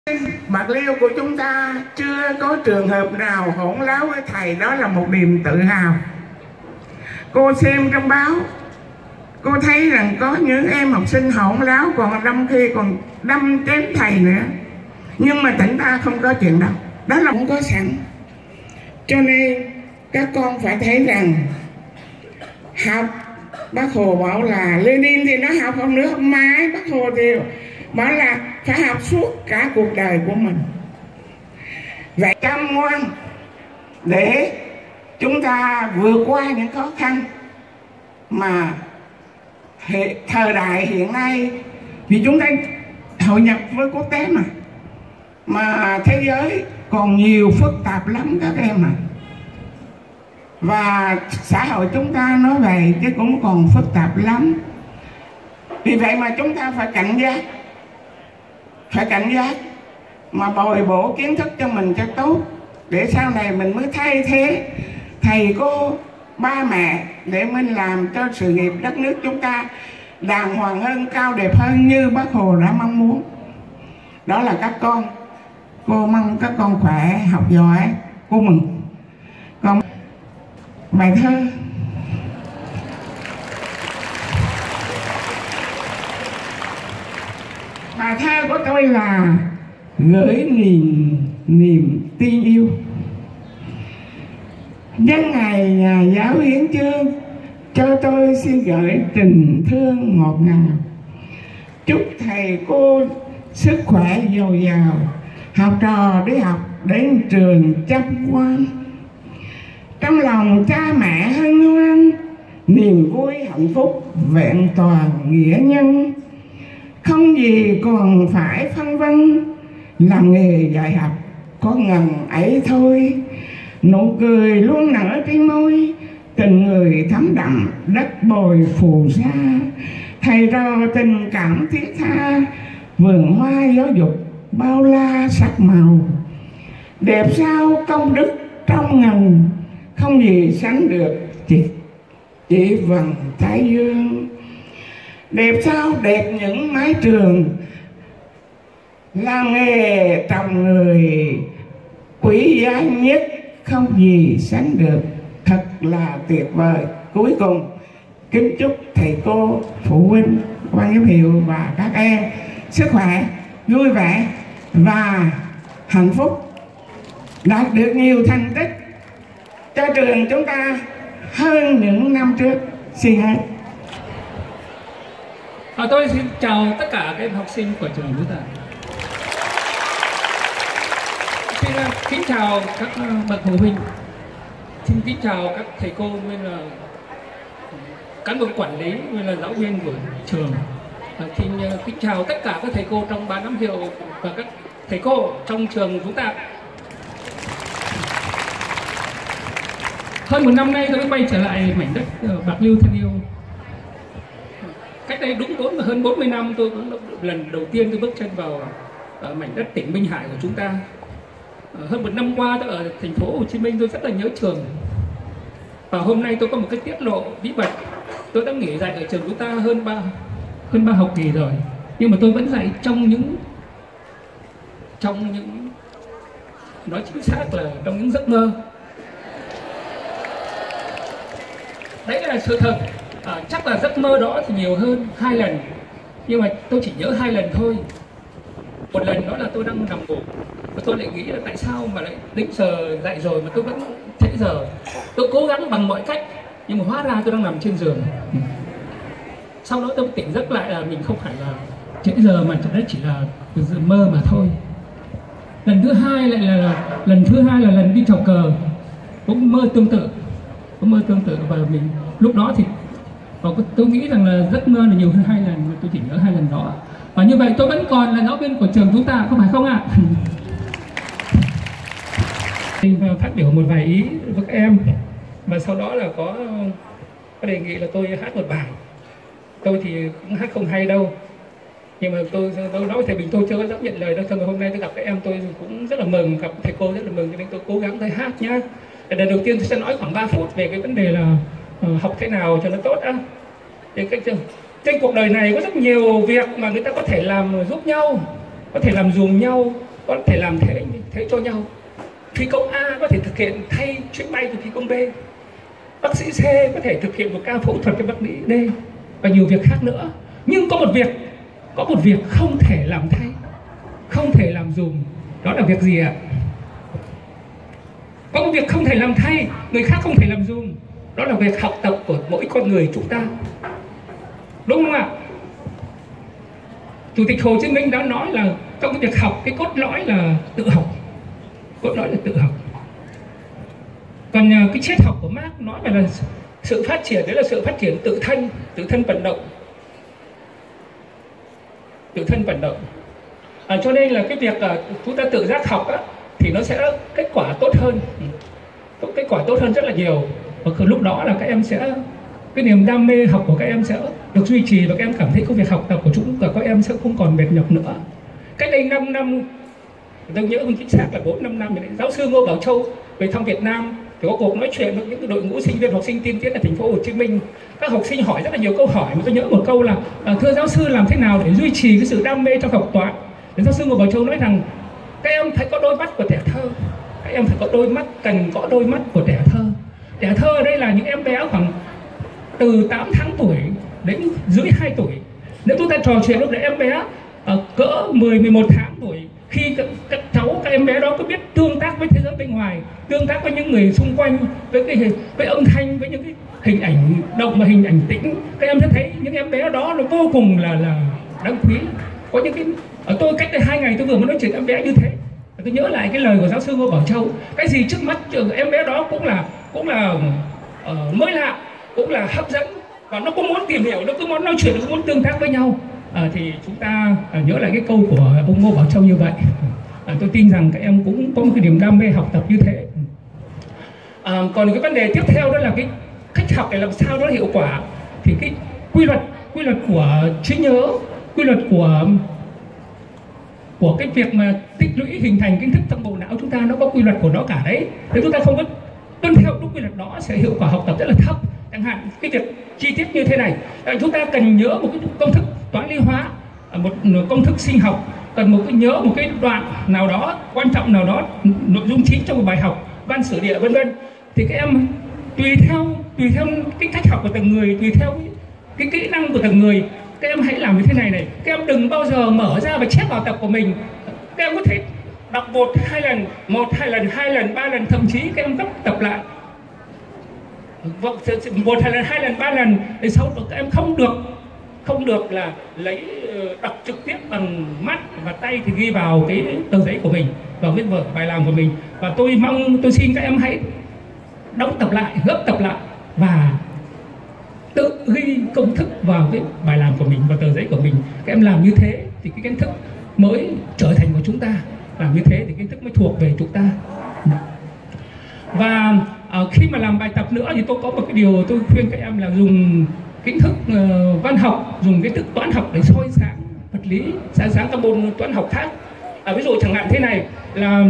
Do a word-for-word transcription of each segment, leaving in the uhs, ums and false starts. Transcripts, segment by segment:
Bạc Liêu của chúng ta chưa có trường hợp nào hỗn láo với thầy, đó là một niềm tự hào. Cô xem trong báo, cô thấy rằng có những em học sinh hỗn láo còn đâm khi còn đâm chém thầy nữa. Nhưng mà tỉnh ta không có chuyện đâu, đó là không có sẵn. Cho nên các con phải thấy rằng học, Bác Hồ bảo là Lenin thì nó học không nữa, mãi Bác Hồ thì bảo là phải học suốt cả cuộc đời của mình. Vậy chăm ngoan để chúng ta vượt qua những khó khăn mà hệ, thời đại hiện nay, vì chúng ta hội nhập với quốc tế mà mà thế giới còn nhiều phức tạp lắm các em ạ. Và xã hội chúng ta nói vậy chứ cũng còn phức tạp lắm. Vì vậy mà chúng ta phải cảnh giác, phải cảnh giác mà bồi bổ kiến thức cho mình cho tốt, để sau này mình mới thay thế thầy cô, ba mẹ, để mình làm cho sự nghiệp đất nước chúng ta đàng hoàng hơn, cao đẹp hơn như Bác Hồ đã mong muốn. Đó là các con. Cô mong các con khỏe, học giỏi, cô mừng. Còn bài thơ Bài thơ của tôi là gửi niềm niềm tin yêu. Nhân ngày nhà giáo hiến chương, cho tôi xin gửi tình thương ngọt ngào. Chúc thầy cô sức khỏe dồi dào, học trò đi học đến trường chăm ngoan. Trong lòng cha mẹ hân hoan, niềm vui hạnh phúc vẹn toàn nghĩa nhân. Không gì còn phải phân vân, làm nghề dạy học có ngần ấy thôi. Nụ cười luôn nở trên môi, tình người thấm đậm đất bồi phù sa. Thầy trò tình cảm thiết tha, vườn hoa giáo dục bao la sắc màu. Đẹp sao công đức trong ngần, không gì sánh được chỉ, chỉ vầng thái dương. Đẹp sao đẹp những mái trường, làm nghề trồng người quý giá nhất, không gì sánh được, thật là tuyệt vời. Cuối cùng kính chúc thầy cô, phụ huynh, ban giám hiệu và các em sức khỏe, vui vẻ và hạnh phúc, đạt được nhiều thành tích cho trường chúng ta hơn những năm trước. Xin hết. À, tôi xin chào tất cả các em học sinh của trường chúng ta. Xin kính chào các bậc phụ huynh, xin kính chào các thầy cô, nguyên là cán bộ quản lý, nguyên là giáo viên của trường. À, xin kính chào tất cả các thầy cô trong ban giám hiệu và các thầy cô trong trường chúng ta. Hơn một năm nay tôi mới quay trở lại mảnh đất Bạc Liêu thân yêu. Cách đây đúng bốn hơn bốn mươi năm tôi cũng lần đầu tiên tôi bước chân vào ở mảnh đất tỉnh Minh Hải của chúng ta. Hơn một năm qua tôi ở thành phố Hồ Chí Minh, tôi rất là nhớ trường. Và hôm nay tôi có một cái tiết lộ bí mật. Tôi đã nghỉ dạy ở trường chúng ta hơn ba hơn ba học kỳ rồi, nhưng mà tôi vẫn dạy trong những trong những nói chính xác là trong những giấc mơ. Đấy là sự thật. À, chắc là giấc mơ đó thì nhiều hơn hai lần, nhưng mà tôi chỉ nhớ hai lần thôi. Một lần đó là tôi đang nằm ngủ và tôi lại nghĩ là tại sao mà lại định giờ dạy rồi mà tôi vẫn trễ giờ. Tôi cố gắng bằng mọi cách nhưng mà hóa ra tôi đang nằm trên giường. Sau đó tôi tỉnh giấc lại là mình không phải là trễ giờ mà đấy chỉ là dự mơ mà thôi. Lần thứ hai lại là, là lần thứ hai là lần đi chầu cờ, cũng mơ tương tự, cũng mơ tương tự và mình lúc đó thì và tôi nghĩ rằng là giấc mơ là nhiều hơn hai lần, mà tôi chỉ nhớ hai lần đó. Và như vậy tôi vẫn còn là giáo viên của trường chúng ta, có phải không ạ? Và phát biểu một vài ý với các em, và sau đó là có, có đề nghị là tôi hát một bài. Tôi thì cũng hát không hay đâu, nhưng mà tôi tôi nói thì mình tôi chưa có dám nhận lời đâu. Thôi hôm nay tôi gặp các em tôi cũng rất là mừng, gặp thầy cô rất là mừng, cho nên tôi cố gắng tôi hát nhá. Lần đầu tiên tôi sẽ nói khoảng ba phút về cái vấn đề là uh, học thế nào cho nó tốt á. Thì cái trên cuộc đời này có rất nhiều việc mà người ta có thể làm giúp nhau, có thể làm dùm nhau, có thể làm thế thế cho nhau. Phi công A có thể thực hiện thay chuyến bay của phi công B, bác sĩ C có thể thực hiện một ca phẫu thuật cho bác sĩ D, và nhiều việc khác nữa. Nhưng có một việc, có một việc không thể làm thay, không thể làm dùm. Đó là việc gì ạ? Có một việc không thể làm thay, người khác không thể làm dùm. Đó là việc học tập của mỗi con người chúng ta. Đúng không ạ? Chủ tịch Hồ Chí Minh đã nói là trong cái việc học, cái cốt lõi là tự học. Cốt lõi là tự học. Còn cái triết học của Marx nói về là sự phát triển, đấy là sự phát triển tự thân, tự thân vận động. Tự thân vận động. À, cho nên là cái việc uh, chúng ta tự giác học á, thì nó sẽ kết quả tốt hơn. Kết quả tốt hơn rất là nhiều. Và lúc đó là các em sẽ, cái niềm đam mê học của các em sẽ được duy trì, và các em cảm thấy công việc học tập của chúng và các em sẽ không còn mệt nhọc nữa. Cách đây năm năm, tôi nhớ không chính xác là bốn năm năm, giáo sư Ngô Bảo Châu về thăm Việt Nam thì có cuộc nói chuyện với những đội ngũ sinh viên học sinh tiên tiến ở thành phố Hồ Chí Minh. Các học sinh hỏi rất là nhiều câu hỏi, mà tôi nhớ một câu là: thưa giáo sư, làm thế nào để duy trì cái sự đam mê trong học toán? Thì giáo sư Ngô Bảo Châu nói rằng các em phải có đôi mắt của trẻ thơ, các em phải có đôi mắt, cần có đôi mắt của trẻ thơ. Trẻ thơ ở đây là những em bé khoảng từ tám tháng tuổi đến dưới hai tuổi. Nếu chúng ta trò chuyện lúc đấy em bé ở cỡ mười mười một tháng tuổi, khi các, các cháu, các em bé đó có biết tương tác với thế giới bên ngoài, tương tác với những người xung quanh, với cái với âm thanh, với những cái hình ảnh động và hình ảnh tĩnh, các em sẽ thấy những em bé đó nó vô cùng là là đáng quý. Có những cái, ở tôi cách đây hai ngày tôi vừa mới nói chuyện em bé như thế, tôi nhớ lại cái lời của giáo sư Ngô Bảo Châu: cái gì trước mắt em bé đó cũng là cũng là uh, mới lạ, cũng là hấp dẫn, và nó cũng muốn tìm hiểu, nó cũng muốn nói chuyện, nó cũng muốn tương tác với nhau. À, thì chúng ta à, nhớ lại cái câu của ông Ngô Bảo Châu như vậy. À, tôi tin rằng các em cũng có một cái niềm đam mê học tập như thế. À, còn cái vấn đề tiếp theo đó là cái cách học để làm sao nó hiệu quả. Thì cái quy luật quy luật của trí nhớ, quy luật của của cái việc mà tích lũy hình thành kiến thức trong bộ não chúng ta, nó có quy luật của nó cả đấy. Nếu chúng ta không có tuân theo đúng quy luật đó sẽ hiệu quả học tập rất là thấp. Chẳng hạn cái việc chi tiết như thế này, chúng ta cần nhớ một cái công thức toán lý hóa, một công thức sinh học, cần một cái nhớ một cái đoạn nào đó quan trọng nào đó, nội dung chính trong một bài học, văn sử địa vân vân. Thì các em tùy theo tùy theo cái cách học của từng người, tùy theo cái, cái kỹ năng của từng người, các em hãy làm như thế này này. Các em đừng bao giờ mở ra và chép vào tập của mình. Các em có thể đọc một hai lần, một hai lần, hai lần, ba lần, thậm chí các em gấp tập lại một hai lần, hai lần, ba lần. Để sau đó các em không được không được là lấy đọc trực tiếp bằng mắt và tay thì ghi vào cái tờ giấy của mình, vào viết vở bài làm của mình. Và tôi mong, tôi xin các em hãy đóng tập lại, gấp tập lại và tự ghi công thức vào cái bài làm của mình, vào tờ giấy của mình. Các em làm như thế thì cái kiến thức mới trở thành của chúng ta, làm như thế thì kiến thức mới thuộc về chúng ta. Và à, khi mà làm bài tập nữa thì tôi có một cái điều tôi khuyên các em là dùng kiến thức uh, văn học, dùng kiến thức toán học để soi sáng vật lý, soi sáng các môn toán học khác. À, ví dụ chẳng hạn thế này là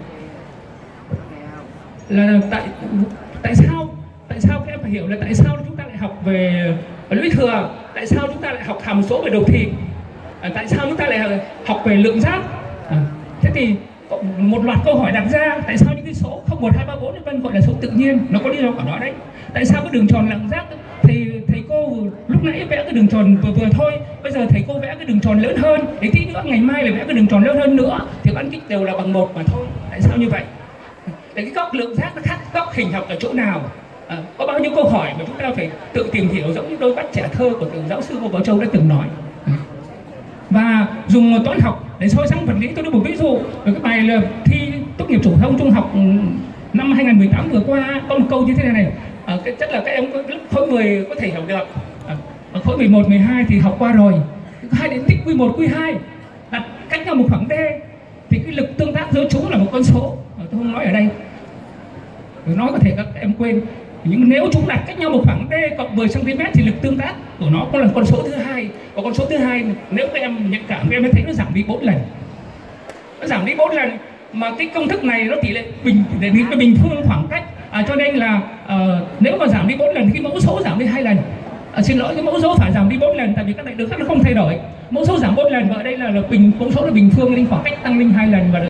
là tại tại sao tại sao các em phải hiểu là tại sao chúng ta lại học về lũy thừa, tại sao chúng ta lại học hàm số về đồ thị, à, tại sao chúng ta lại học về lượng giác. À, thế thì một loạt câu hỏi đặt ra: tại sao những cái số không một hai ba bốn vân gọi là số tự nhiên, nó có lý do của nó đấy. Tại sao cái đường tròn lạng giác thì thầy cô lúc nãy vẽ cái đường tròn vừa vừa thôi, bây giờ thầy cô vẽ cái đường tròn lớn hơn, để tí nữa ngày mai lại vẽ cái đường tròn lớn hơn nữa, thì bán kính đều là bằng một mà thôi. Tại sao như vậy? Để cái góc lượng giác nó khác góc hình học ở chỗ nào? À, có bao nhiêu câu hỏi mà chúng ta phải tự tìm hiểu, giống như đôi mắt trẻ thơ của từng giáo sư Ngô Bảo Châu đã từng nói. Và dùng toán học để soi sáng vật lý. Tôi đưa một ví dụ về cái bài là thi tốt nghiệp phổ thông trung học năm hai nghìn không trăm mười tám vừa qua, có một câu như thế này này. À, cái chắc là các em lớp khối mười có thể hiểu được. À, ở khối mười một, mười hai thì học qua rồi. Hai đến tích Q một, Q hai đặt cách nhau một khoảng D thì cái lực tương tác giữa chúng là một con số. À, tôi không nói ở đây, nói có thể các em quên. Nhưng nếu chúng đặt cách nhau một khoảng D cộng mười xăng ti mét thì lực tương tác của nó cũng là con số thứ hai. Và con số thứ hai nếu các em nhận cảm, các em mới thấy nó giảm đi bốn lần. Nó giảm đi bốn lần mà cái công thức này nó tỷ lệ bình để bình phương khoảng cách. À, cho nên là uh, nếu mà giảm đi bốn lần thì cái mẫu số giảm đi hai lần. À, xin lỗi, cái mẫu số phải giảm đi bốn lần tại vì các đại được khác nó không thay đổi. Mẫu số giảm bốn lần và ở đây là, là bình mẫu số là bình phương, nên khoảng cách tăng lên hai lần và